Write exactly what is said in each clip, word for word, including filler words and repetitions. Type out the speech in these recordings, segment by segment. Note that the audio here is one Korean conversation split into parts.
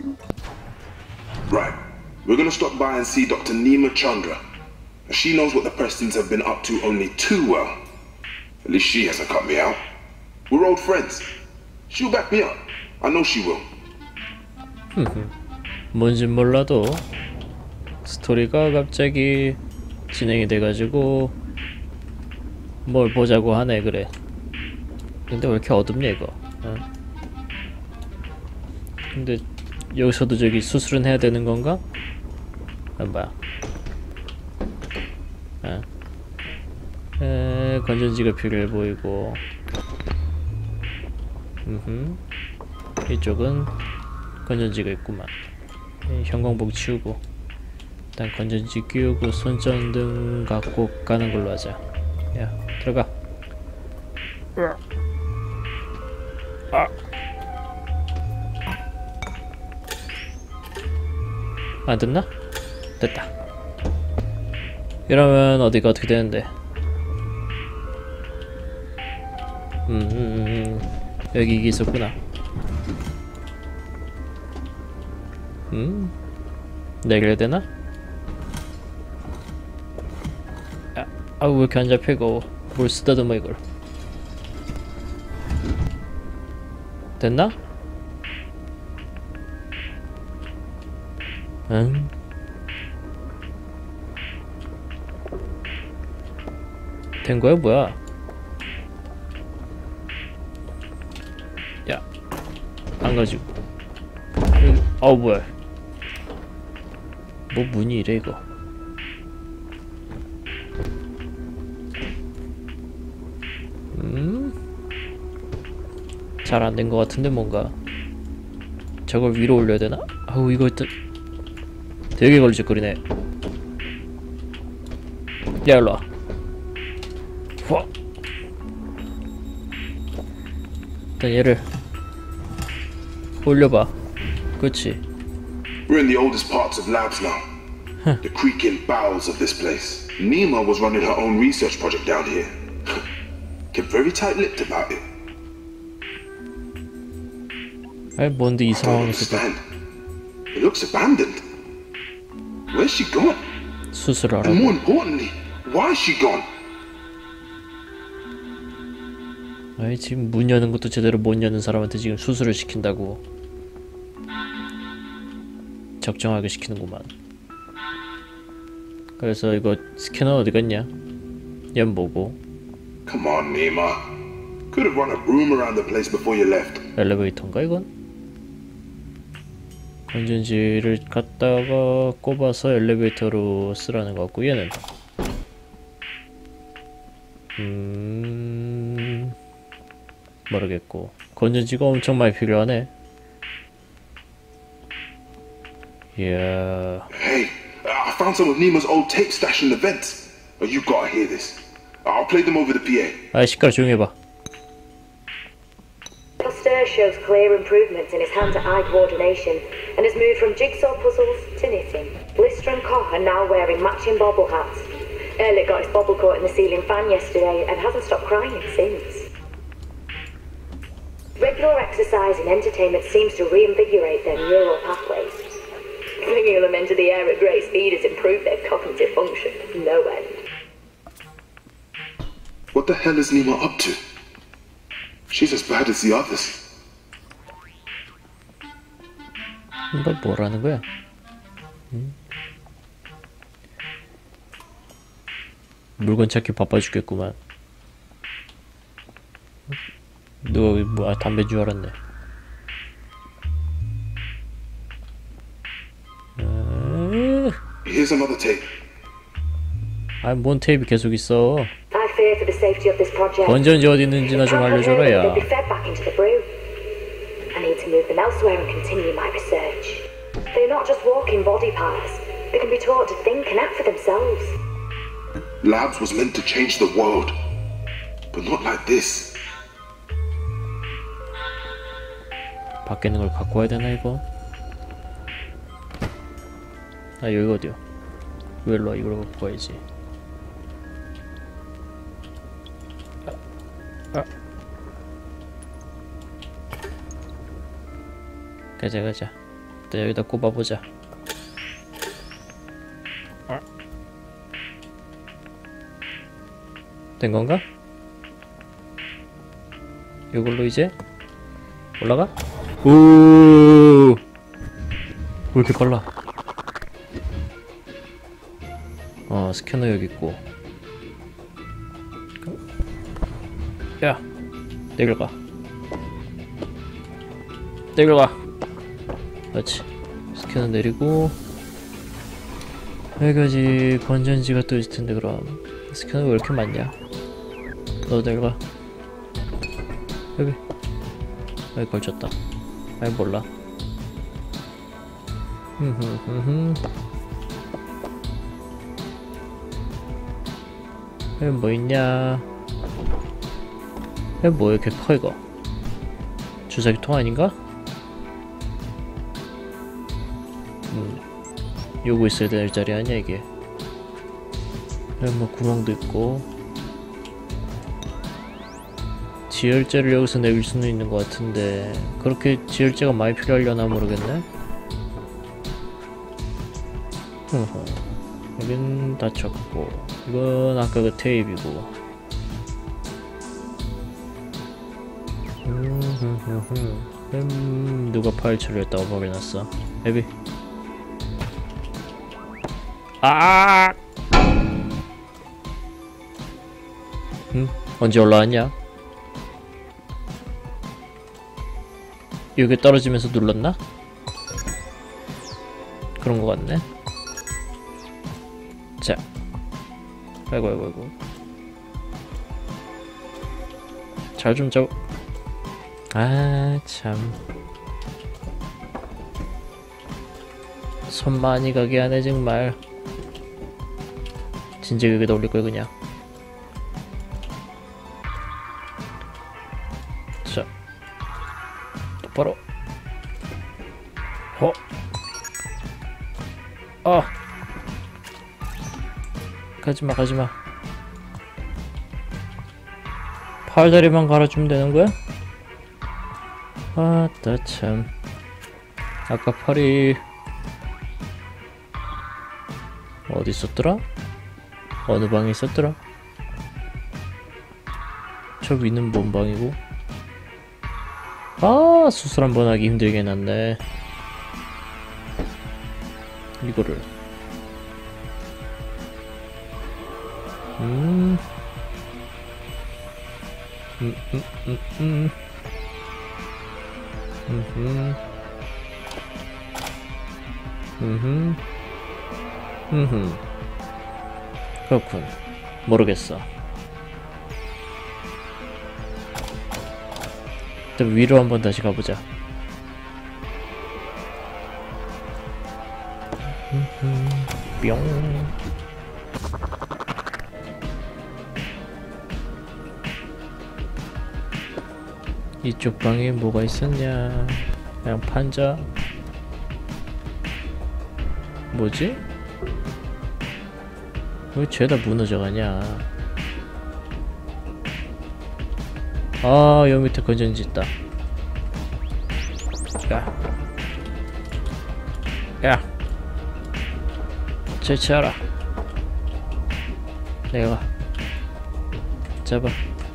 Right. We're gonna stop by and see Doctor Nima Chandra. She knows what the Prestons have been up to only too well. At least she hasn't cut me out. We're old friends. She'll back me up. I know she will. 뭔진 몰라도 스토리가 갑자기 진행이 돼가지고 뭘 보자고 하네. 그래. 근데 왜 이렇게 어둡냐 이거. 어? 근데 여기서도 저기 수술은 해야 되는 건가? 아, 뭐야. 아. 에, 건전지가 필요해 보이고. 음흠. 이쪽은 건전지가 있구만. 에, 형광봉 치우고 일단 건전지 끼우고 손전등 갖고 가는 걸로 하자. 야, 들어가. 아. 안 됐나? 됐다. 이러면 어디가 어떻게 되는데? 음, 음, 음. 여기 이게 있었구나. 음? 내려야 되나? 아, 아우 왜 이렇게 안 잡혀 이거. 뭘 쓰다듬어 이걸. 됐나? 응? 된 거야 뭐야? 야, 안 가지고. 어우 뭐야? 뭐 문이 이래 이거. 음? 잘 안 된 거 같은데 뭔가. 저걸 위로 올려야 되나? 아우 이거 일단 되게 걸리적거리네. 야 일로와. 와. 일단 얘를 올려봐. 그렇지. We're in the oldest parts of labs now. The creaking bowels of this place. Nima was running her own research project down here. Kept very tight-lipped about it. 아이 뭔데 이 I don't 상황에서도 understand. It looks abandoned. Where's she gone? 수술하라고. And more importantly, why is she gone? 아이 지금 문 여는 것도 제대로 못 여는 사람한테 지금 수술을 시킨다고. 적정하게 시키는구만. 그래서 이거 스캐너 어디 갔냐? 연 보고. Come on, Nima. Could have run a broom around the place before you left. 엘리베이터인가 이건? 건전지를 갖다가 꼽아서 엘리베이터로 쓰라는 것 같고 얘는 음... 모르겠고 건전지가 엄청 많이 필요하네. Yeah. Hey, I found some of Nima's old tape stashed in the vents. Oh, you gotta hear this. I'll play them over the P A. 아 시끄러 조용히 해봐. Pasteur shows clear improvements in his hand-to-eye coordination and has moved from jigsaw puzzles to knitting. Blister and Koch are now wearing matching bobble hats. Ehrlich got his bobble caught in the ceiling fan yesterday and hasn't stopped crying since. Regular exercise and entertainment seems to reinvigorate their neural pathways. Flinging them into the air at great speed has improved their cognitive function to no end. What the hell is Nima up to? She's as bad as the others. 너 뭐라는 거야? 응? 물건 찾기 바빠 죽겠구만. 누가 뭐 아, 담배인 줄 알았네. Here's another tape. 아, 뭔 테이프 계속 있어. I fear for the safety of this project. 건전지 어디 있는지나 좀 알려줘라 야. They'll be fed back into the brew. I need to move them elsewhere and continue my research. They're not just walking body parts. They can be taught to think and act for themselves. Labs was meant to change the world, but not like this. 밖에 있는 걸 갖고 와야 되나 이거? 아 여기 어디요? 왜 일로와 이걸 갖고 와야지. 아, 아. 가자 가자. 일단 여기다 꼽아보자. 된 건가? 이걸로 이제 올라가? 오, 왜 이렇게 빨라? 어, 스캐너 여기 있고. 야, 내려가. 내려가. 그렇지. 스캐너 내리고. 여기까지 건전지가 또 있을 텐데, 그럼. 스캐너가 왜 이렇게 많냐? 너 내려가. 여기. 여기 걸쳤다. 아니, 몰라. 흠흠흠흠. 여기 뭐 있냐? 여기 뭐 이렇게 커, 이거? 주사기통 아닌가? 음. 요거 있어야 될 자리 아니야, 이게? 여기 뭐 구멍도 있고. 지혈제를 여기서 내릴 수는 있는 것 같은데 그렇게 지혈제가 많이 필요하려나 모르겠네? 흐흐. 여긴 닫혔고 이건 아까 그 테이프이고. 음, 누가 파일 처리했다고 버려놨어. 에비. 아! 음? 언제 올라왔냐? 여기 떨어지면서 눌렀나? 그런 거 같네. 자, 아이고 아이고 아이고. 잘 좀 잡. 아 참. 손 많이 가게 하네 정말. 진짜 여기다 올릴 거야 그냥. 자. 바로 어? 아! 가지마 가지마. 팔다리만 갈아주면 되는 거야? 아따 참. 아까 팔이 어디 있었더라? 어느 방에 있었더라? 저 위는 뭔 방이고? 아, 수술 한번 하기 힘들게 해놨네. 이거를 음, 음, 음, 음, 음, 음, 음, 음, 그렇군. 모르겠어. 일단 위로 한번 다시 가보자. 뿅. 이쪽 방에 뭐가 있었냐? 그냥 판자. 뭐지? 왜 죄다 무너져가냐? 아, 여기 밑에 건전지 있다. 야, 야, 제치하라. 내가 잡아.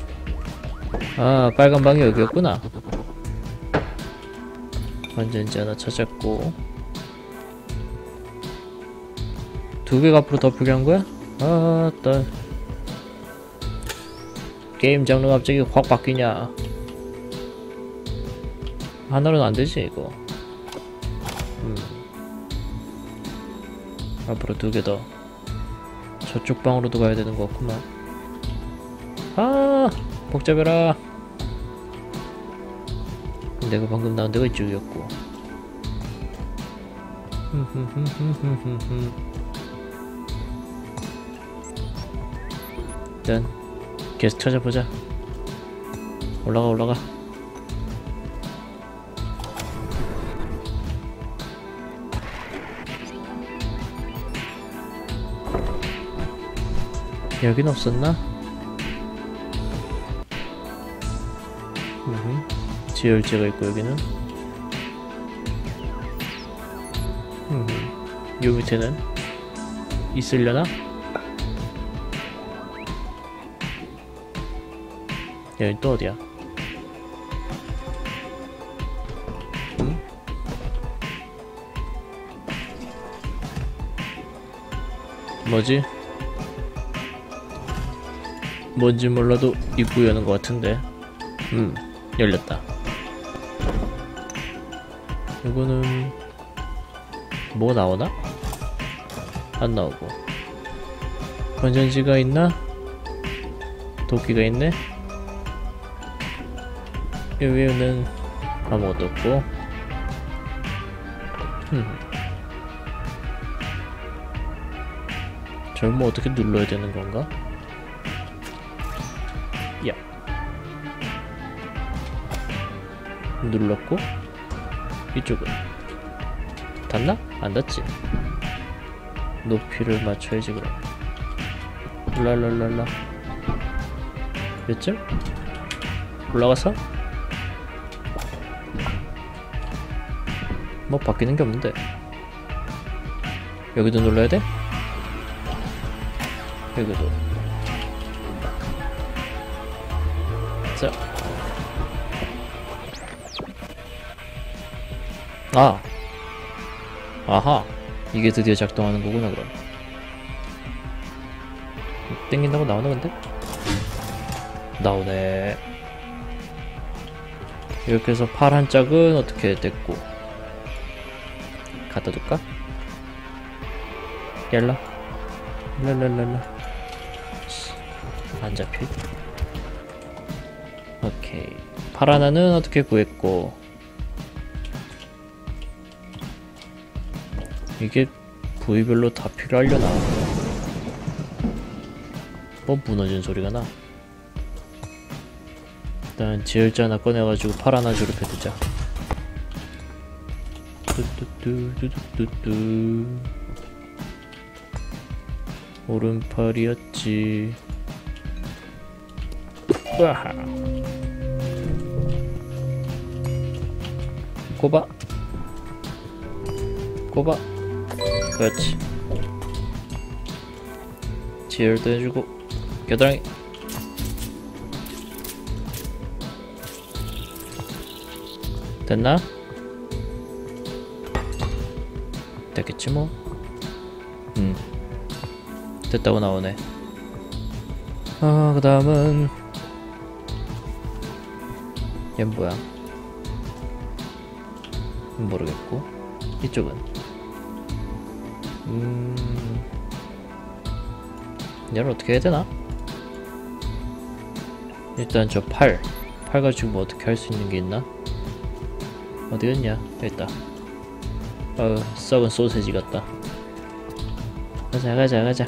아, 빨간 방이 여기였구나. 건전지 하나 찾았고. 두 개가 앞으로 더 필요한 거야? 아, 따. 게임 장르가 갑자기 확 바뀌냐. 하나로는 안 되지, 이거. 음. 앞으로 두 개 더. 저쪽 방으로도 가야 되는 거 같구만. 아, 복잡해라. 내가 방금 나온 데가 이쪽이었고. 일단 계속 찾아보자. 올라가 올라가. 여긴 없었나? 음흠. 지혈제가 있고 여기는 요 밑에는 있으려나? 여기 또 어디야? 응? 뭐지? 뭔지 몰라도 입구 여는 것 같은데. 음, 열렸다. 이거는 뭐 나오나? 안 나오고. 건전지가 있나? 도끼가 있네? 이 위에는 아무것도 없고. 흠. 저걸 뭐 어떻게 눌러야 되는 건가? 야. 눌렀고. 이쪽은 닿나? 안 닿지? 높이를 맞춰야지 그럼. 랄랄랄라. 몇쯤? 올라가서? 뭐 바뀌는 게 없는데. 여기도 눌러야 돼? 여기도. 자. 아. 아하. 이게 드디어 작동하는 거구나 그럼. 땡긴다고 나오나 근데? 나오네. 이렇게 해서 파란 짝은 어떻게 됐고. 갖다 둘까? 얄라. 랄랄랄라. 안 잡혀. 오케이. 파란 하나는 어떻게 구했고. 이게 부위별로 다 필요하려나? 뭐 무너진 소리가 나. 일단 지혈자 하나 꺼내가지고 팔 하나 조립해두자. 뚜뚜뚜뚜뚜뚜. 오른팔이었지. 으아하. 꼽아. 꼽아. 그렇지. 지혈도 해주고. 겨드랑이. 됐나? 됐겠지 뭐. 음. 됐다고 나오네. 아, 그 다음은 얘 뭐야? 모르겠고. 이쪽은 음... 얘를 어떻게 해야 되나? 일단 저 팔, 팔 가지고 뭐 어떻게 할 수 있는 게 있나? 어디였냐? 여기 있다. 어, 썩은 소세지 같다. 가자 가자 가자.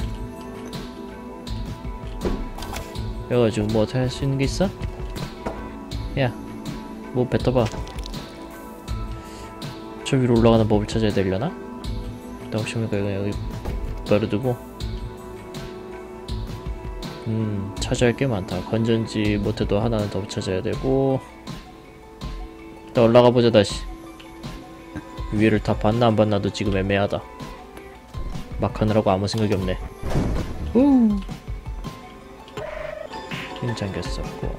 이거 가지고 뭐 어떻게 할 수 있는 게 있어? 야, 뭐 뱉어봐. 저 위로 올라가는 법을 찾아야 되려나? 일단 혹시 모르니까 이거 여기 버려두고. 음, 찾아야 할 게 많다. 건전지 못해도 하나는 더 찾아야 되고. 일단 올라가 보자 다시. 위를 다 봤나 안 봤나도 지금 애매하다. 막 하느라고 아무 생각이 없네. 후. 문 잠겼었고.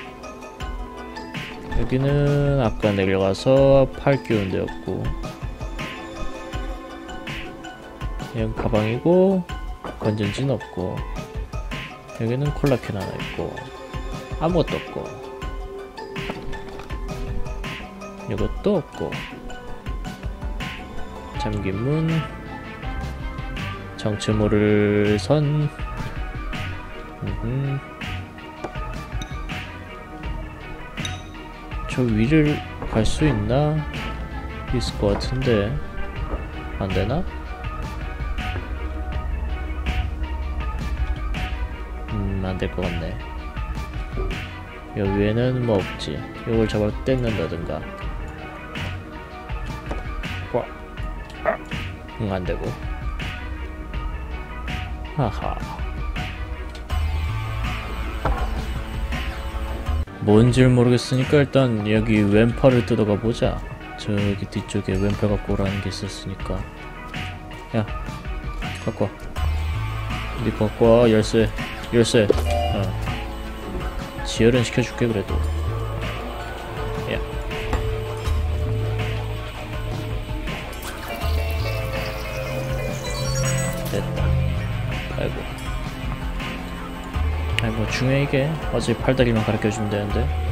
여기는 아까 내려가서 팔 끼운 데였고. 여기 가방이고 건전지는 없고. 여기는 콜라캔 하나 있고 아무것도 없고. 이것도 없고. 잠긴 문. 정체 모를 선. 음흠. 저 위를 갈 수 있나? 있을 것 같은데 안 되나? 음, 안 될 것 같네. 여기 위에는 뭐 없지. 이걸 잡아 떼는다든가. 와. 응, 안 되고. 하하. 뭔지를 모르겠으니까 일단 여기 왼팔을 뜯어가 보자. 저기 뒤쪽에 왼팔 갖고 오라는 게 있었으니까. 야 갖고 와. 니 갖고 와. 열쇠 열쇠. 어 지혈은 시켜줄게. 그래도 야 됐다. 아이고 아이 뭐 중요해 이게. 어차피 팔다리만 가르쳐주면 되는데.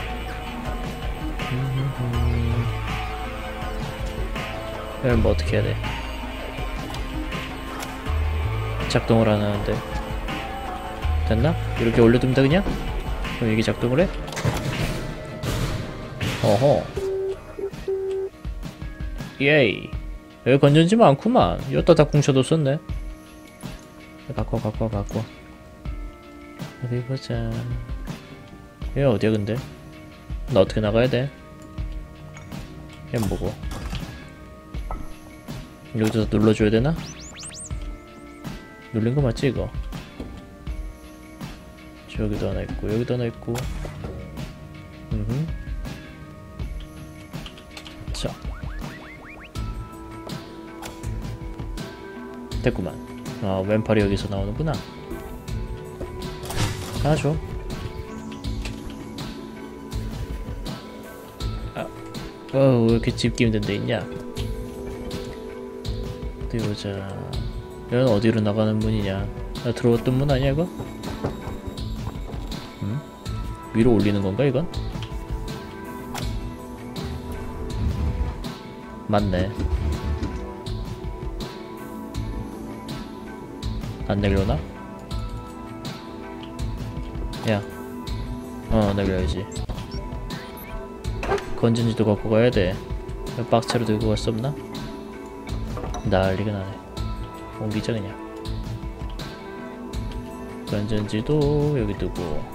이건 뭐 어떻게 해야 돼? 작동을 안 하는데. 됐나? 이렇게 올려두면 돼 그냥? 그럼 이게 작동을 해? 어허. 예이. 여기 건전지 많구만. 여기다 다 궁쳐뒀었네. 갖고 와, 갖고 와, 갖고 와. 어디 보자. 얘 어디야 근데? 나 어떻게 나가야 돼? 얘 뭐고? 여기서 눌러줘야 되나? 눌린 거 맞지 이거? 저기도 하나 있고 여기도 하나 있고. 음흠. 자 됐구만. 아 왼팔이 여기서 나오는구나. 하나 줘. 아, 어우 왜 이렇게 짚기 힘든 데 있냐? 어디 보자. 여기는 어디로 나가는 문이냐? 나 들어왔던 문 아니야 이거? 응? 위로 올리는 건가 이건? 맞네. 안 내려오나? 야, 어 내려야지. 건전지도 갖고 가야 돼. 박스로 들고 갈 수 없나? 난리가 나네. 옮기자 그냥. 건전지도 여기 두고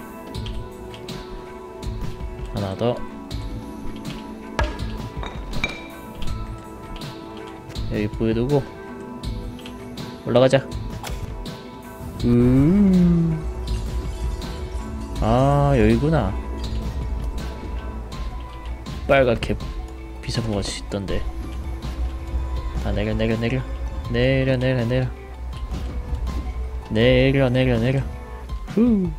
하나 더. 여기 보여두고 올라가자. 음. 아 여기구나. 빨갛게 비상구같이 있던데. 아 내려 내려 내려 내려 내려 내려 내려 내려 내려 후.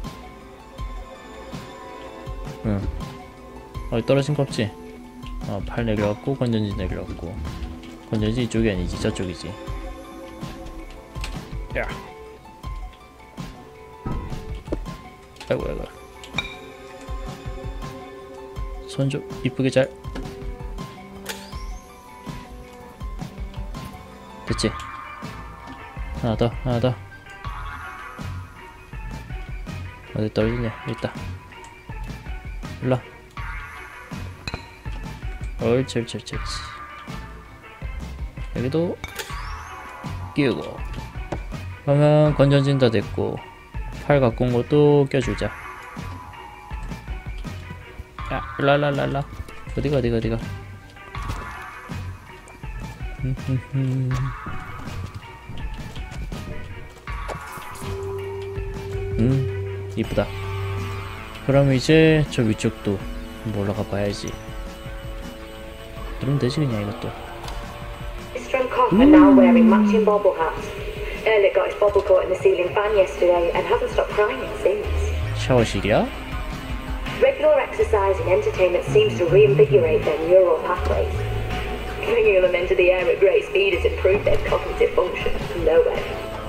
응. 어디 떨어진 거 없지? 어, 팔 내려왔고 건전지 내려왔고. 건전지 이쪽이 아니지 저쪽이지. 야. 아이고 아이고. 손 좀 이쁘게 잘. 됐지? 하나 더 하나 더. 어디 떨어지냐? 있다. 일로와. 옳지 옳지 옳지. 여기도 끼우고. 그러면 건전지는 다 됐고 팔 갖고 온 것도 껴주자. 야 일로와 일로와 일로와. 어디가 어디가 어디가. 음 이쁘다. 그럼 이제 저 위쪽도 한번 올라가 봐야지. 그러면 되지 그냥 이것도. Lister and Koch are now wearing matching bobble hats. Ehrlich got his bobble caught in the ceiling fan yesterday and hasn't stopped crying since. 샤워실이야? Regular exercise and entertainment seems to reinvigorate their neural pathways. Flinging them into the air at great speed has improved their cognitive function. No way.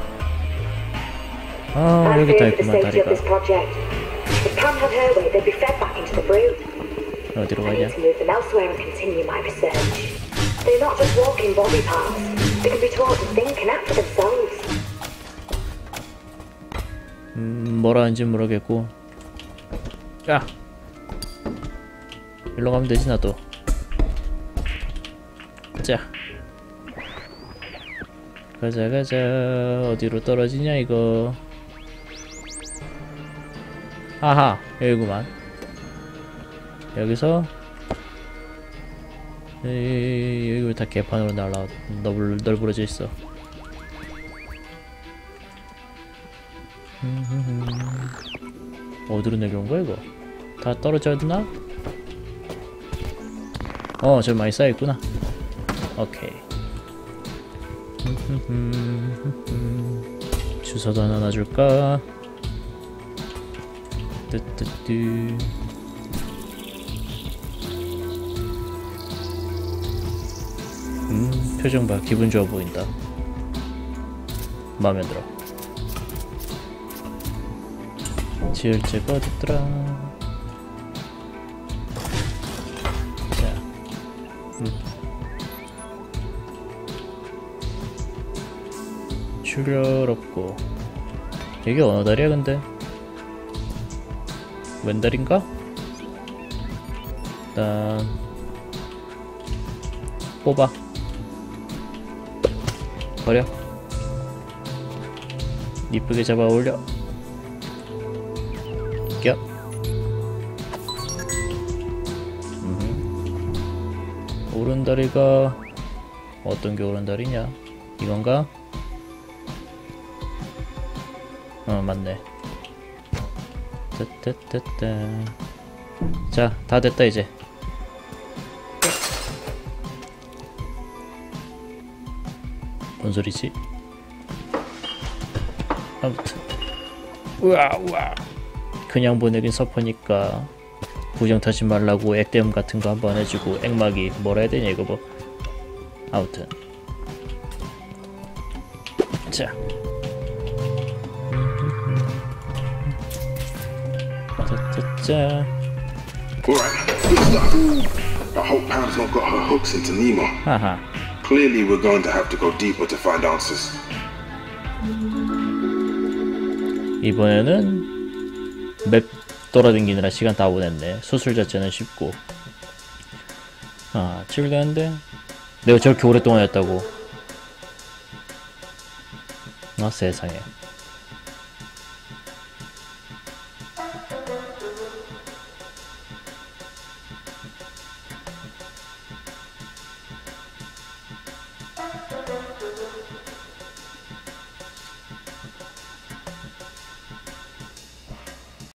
아 I 여기 다 fear for the 있구만 safety of 다리가. this project. If Pam had her way, they'd be fed back into the brood. 어디로 I 가냐? need to move them elsewhere and continue my research. They're not just walking body parts. They can be taught to think and act for themselves. 음 뭐라 하는지 모르겠고. 야 일로 가면 되지 나도. 자 가자 가자. 어디로 떨어지냐 이거. 아하 여기구만. 여기서 에이, 여기 왜 다 개판으로 날라 널, 널브러져 있어. 어디로 내려온 거야 이거? 다 떨어져야 되나? 어 저기 많이 쌓여있구나. 오케이. 주소도 하나 놔줄까? 뜨뜨뜨. 음, 표정 봐. 기분 좋아 보인다. 마음에 들어. 지을 제가 어딨더라. 자, 음. 출혈 없고. 이게 어느 달이야 근데? 웬 달인가? 일단 뽑아. 버려. 이쁘게 잡아 올려. 껴. 음흠. 오른다리가 어떤 게 오른다리냐? 이건가? 어, 맞네. 따따따따. 자, 다 됐다 이제. 뭔 소리지? 아무튼 우와 우와. 그냥 보내긴 섭하니까 부정 타지 말라고 액땜 같은 거 한번 해주고, 액막이 뭐라 해야 되냐 이거 뭐. 아무튼 자, 짜짜짜. Alright, good stuff. I hope Pam's not got her hooks into Nemo. 하하. Clearly we're going to have to go deeper to find answers. 이번에는 맵 돌아다니느라 시간 다 보냈네. 수술 자체는 쉽고. 아, 출근한데 내가 저렇게 오랫동안 했다고. 아, 세상에.